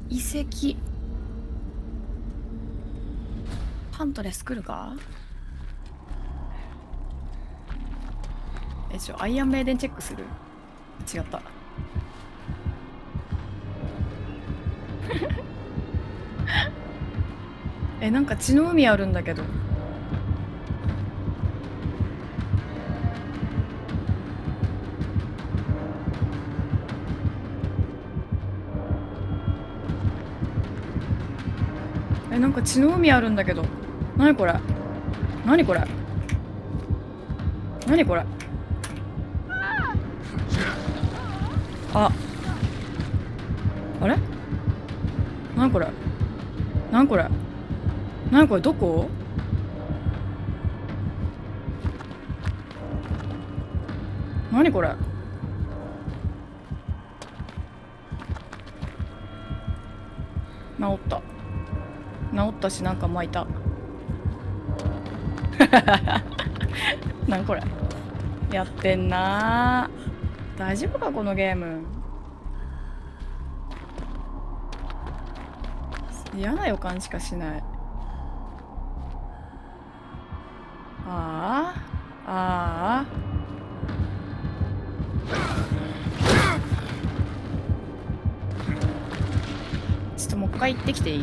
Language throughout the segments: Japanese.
遺跡。ハントレス来るか。アイアンメイデンチェックする。違った。なんか血の海あるんだけど。なんか血の海あるんだけど。なにこれ。なにこれ。なにこれ。あれ。なにこれ。なにこれ。なにこれ。どこ。なにこれ。治った。治ったし、なんか巻いた。なんこれ。やってんなー。大丈夫かこのゲーム。嫌な予感しかしない。ああああ。ちょっともう一回行ってきていい。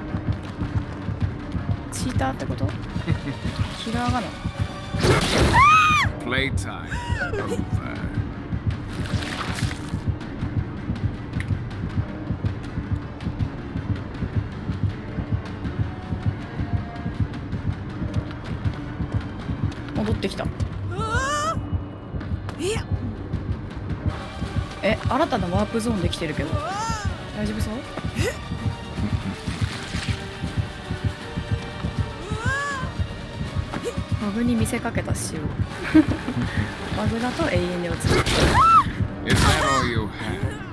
チーターってこと。ひらがな。戻ってきた。新たなワープゾーンできてるけど大丈夫そう。バグに見せかけた仕様。バグだと永遠に落ちる。